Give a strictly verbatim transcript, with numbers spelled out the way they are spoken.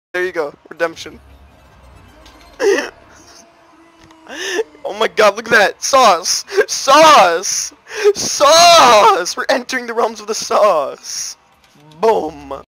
There you go. Redemption. Oh my god, look at that! Sauce! Sauce! Sauce! We're entering the realms of the sauce! Boom!